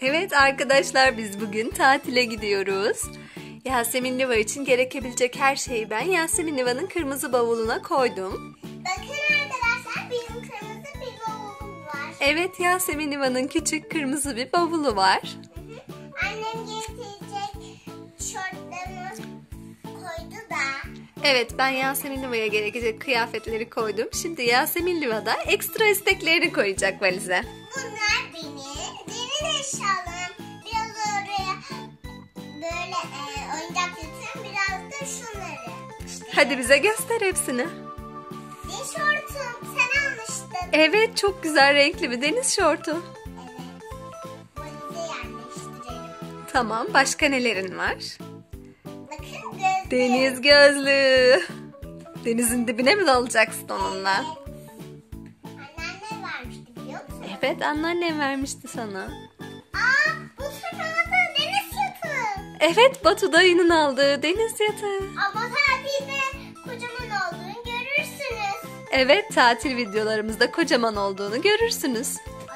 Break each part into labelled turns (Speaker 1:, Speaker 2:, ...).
Speaker 1: Evet arkadaşlar, biz bugün tatile gidiyoruz. Yasemin Liva için gerekebilecek her şeyi ben Yasemin Liva'nın kırmızı bavuluna koydum.
Speaker 2: Bakın arkadaşlar, benim kırmızı bir bavulum var.
Speaker 1: Evet, Yasemin Liva'nın küçük kırmızı bir bavulu var.
Speaker 2: Annem getirecek şortlarımı koydu da.
Speaker 1: Evet, ben Yasemin Liva'ya gerekecek kıyafetleri koydum. Şimdi Yasemin Liva da ekstra isteklerini koyacak valize.
Speaker 2: Bunlar benim deniz eşyalarım. Biraz oraya böyle oyuncak yatırım, biraz da şunları. İşte
Speaker 1: Hadi bize göster hepsini.
Speaker 2: deniz şortum sen almıştın.
Speaker 1: Evet, çok güzel renkli bir deniz şortu.
Speaker 2: Evet. Valize yerleştirelim.
Speaker 1: Tamam, başka nelerin var?
Speaker 2: Bakın gözlüğüm.
Speaker 1: Deniz gözlüğü. Denizin dibine mi dalacaksın onunla?
Speaker 2: Anneanne vermişti, biliyor musun?
Speaker 1: Evet, anneannem vermişti sana.
Speaker 2: Aa, bu sefer de deniz yatağı.
Speaker 1: Evet, Batu dayının aldığı deniz yatağı.
Speaker 2: Ama tatilde kocaman olduğunu görürsünüz.
Speaker 1: Evet, tatil videolarımızda kocaman olduğunu görürsünüz.
Speaker 2: Ay.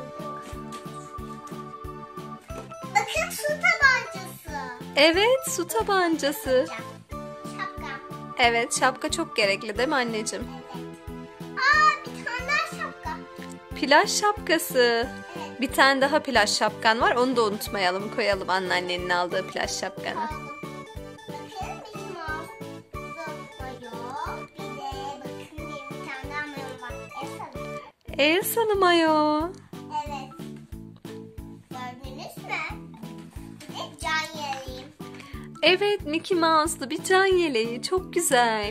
Speaker 2: Bakın, su tabancası.
Speaker 1: Evet, su tabancası.
Speaker 2: Şapka.
Speaker 1: Evet, şapka çok gerekli değil mi anneciğim?
Speaker 2: Evet. Aa, bir tane daha şapka.
Speaker 1: Plaj şapkası.
Speaker 2: Evet.
Speaker 1: Bir tane daha plaj şapkan var, onu da unutmayalım. Koyalım anneannenin aldığı plaj şapkanı.
Speaker 2: Aldım. Bakın, benim mayo. Bir de bakın, benim bir tane daha mayo var.
Speaker 1: Elsa'lı mayo.
Speaker 2: Evet. Gördünüz mü? Bir de can yeleğim.
Speaker 1: Evet, Mickey Mouse'lu bir can yeleği. Çok güzel.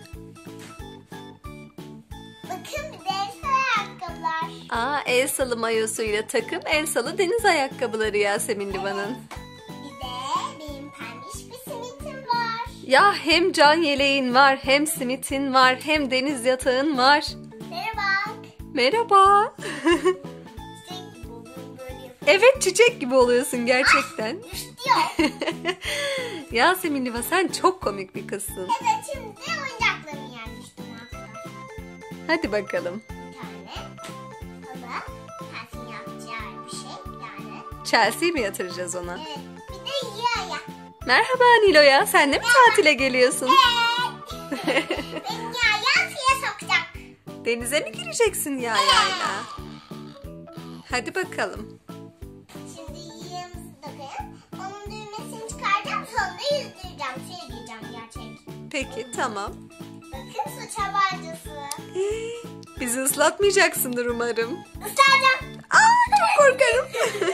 Speaker 2: Bakın, bir de Elsa ayakkabılar.
Speaker 1: Aa, Elsa'lı mayosuyla takım Elsa'lı deniz ayakkabıları Yasemin Liva'nın.
Speaker 2: Bir de benim pembiş bir simitim var.
Speaker 1: Ya hem can yeleğin var, hem simitin var, hem deniz yatağın var.
Speaker 2: Merhaba.
Speaker 1: Merhaba.
Speaker 2: Çiçek gibi oluyorum, böyle yapıyorum.
Speaker 1: Evet, çiçek gibi oluyorsun gerçekten.
Speaker 2: Düştü ya.
Speaker 1: Yasemin Liva, sen çok komik bir kızsın.
Speaker 2: Evet, şimdi oyuncaklarımı yermiştim arkadaşlar.
Speaker 1: Hadi bakalım.
Speaker 2: Bir tane halı. Tersin yapacağı bir şey yani.
Speaker 1: Chelsea'yi mi yatıracağız ona?
Speaker 2: Evet. Bir de yaya.
Speaker 1: Merhaba Nilo'ya, sen de mi tatile geliyorsun?
Speaker 2: Evet. Beni yaya suya sokacak.
Speaker 1: Denize mi gireceksin yayayla? Hadi bakalım.
Speaker 2: Şimdi yiyemizi takayım. Onun düğmesini çıkaracağım. Sonra yüzdüreceğim. Suya gireceğim gerçek.
Speaker 1: Peki, tamam.
Speaker 2: Bakın, su tabancası.
Speaker 1: Bizi ıslatmayacaksındır umarım.
Speaker 2: Isıracağım.
Speaker 1: Aa, çok korkarım.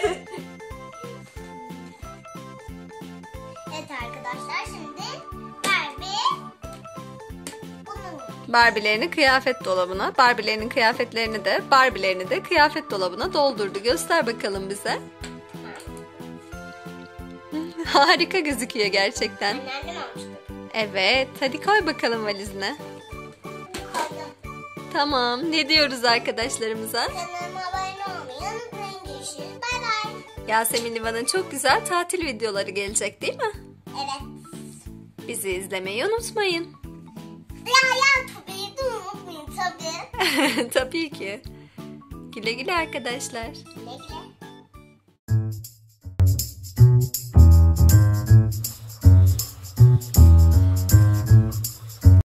Speaker 2: Evet arkadaşlar, şimdi Barbie bunun.
Speaker 1: Barbie'lerini kıyafet dolabına, Barbie'lerinin kıyafetlerini de, Barbie'lerini de kıyafet dolabına doldurdu. Göster bakalım bize. Harika gözüküyor gerçekten.
Speaker 2: Anneannem almıştı.
Speaker 1: Evet, hadi koy bakalım valizine.
Speaker 2: Koydum.
Speaker 1: Tamam, ne diyoruz arkadaşlarımıza?
Speaker 2: Kanalıma abone olmayı unutmayın. Görüşürüz. Bay bay.
Speaker 1: Yasemin Liva'nın çok güzel tatil videoları gelecek değil mi?
Speaker 2: Evet.
Speaker 1: Bizi izlemeyi unutmayın.
Speaker 2: Tabii de unutmayın tabii.
Speaker 1: Tabii ki. Güle güle arkadaşlar.
Speaker 2: Güle güle.